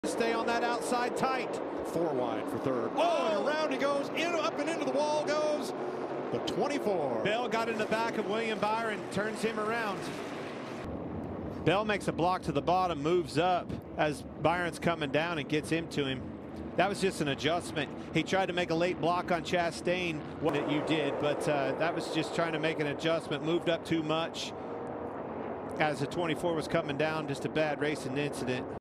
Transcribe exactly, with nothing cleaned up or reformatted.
Stay on that outside tight. Four wide for third. Oh, and around he goes. In, up and into the wall goes the twenty-four. Bell got in the back of William Byron, turns him around. Bell makes a block to the bottom, moves up as Byron's coming down and gets him to him. That was just an adjustment. He tried to make a late block on Chastain, what you did, but uh, that was just trying to make an adjustment. Moved up too much as the twenty-four was coming down. Just a bad racing incident.